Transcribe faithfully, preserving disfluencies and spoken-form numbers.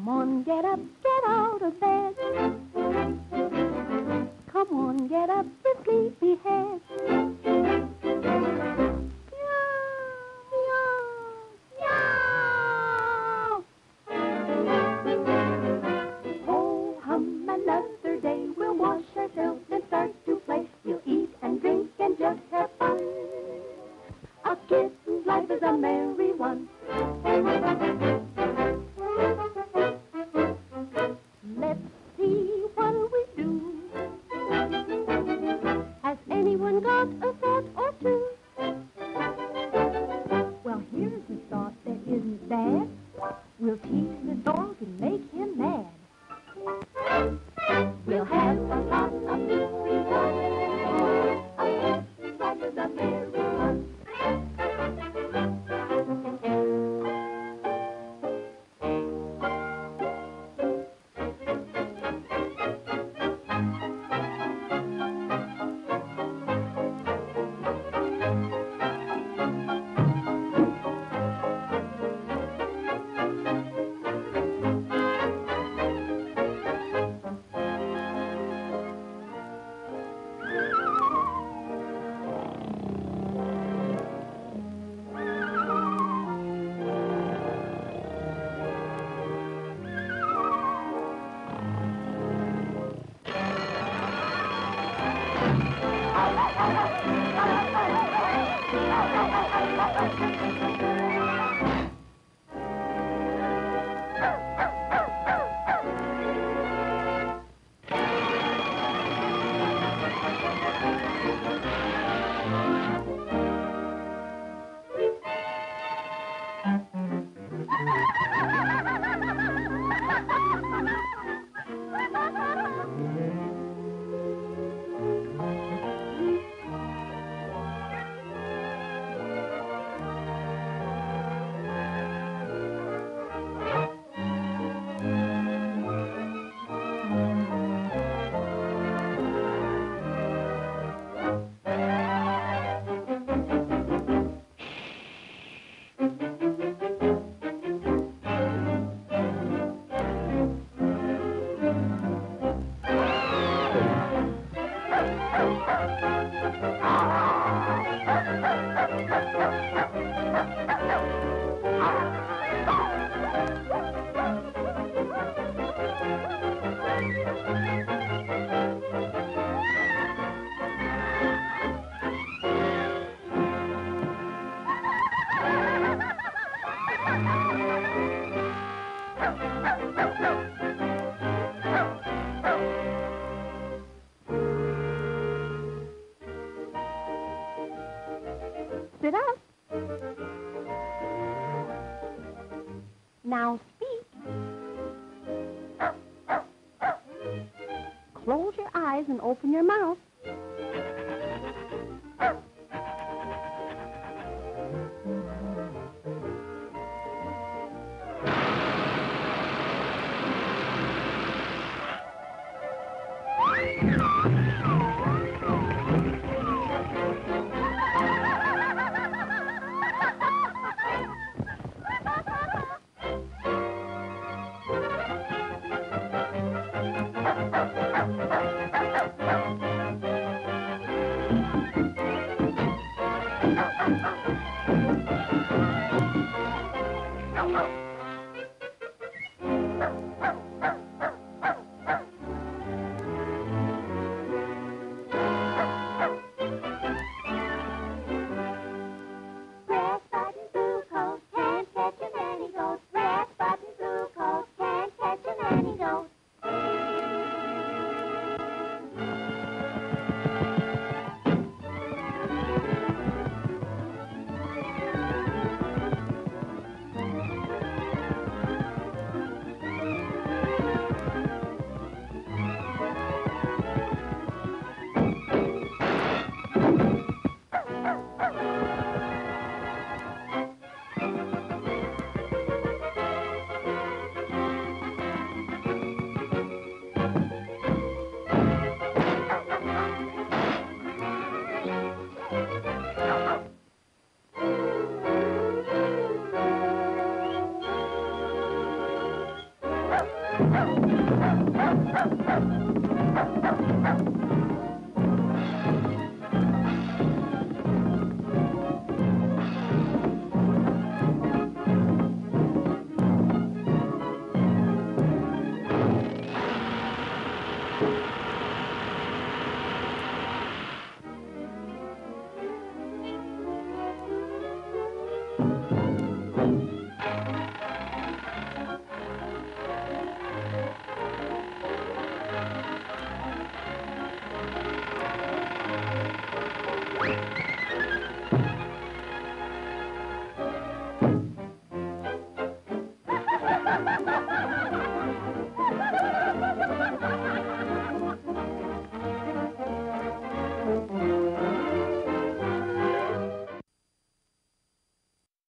Come on, get up, get out of bed. Come on, get up, you sleepy head. Oh, hum, another day we'll wash ourselves and start to play. We'll eat and drink and just have fun. A kitten's life is a merry one. Let's see, what'll we do? Has anyone got a thought or two? Well, here's a thought that isn't bad. We'll tease the dog and make him mad. We'll have a lot of mystery fun. A kitten's life is a merry one. Sit up. Now speak. Close your eyes and open your mouth. Bye.